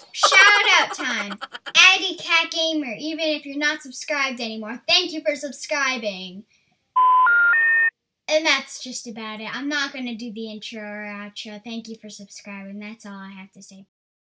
Shout out time. Addy Cat Gamer, even if you're not subscribed anymore, thank you for subscribing. And that's just about it. I'm not going to do the intro or outro. Thank you for subscribing. That's all I have to say.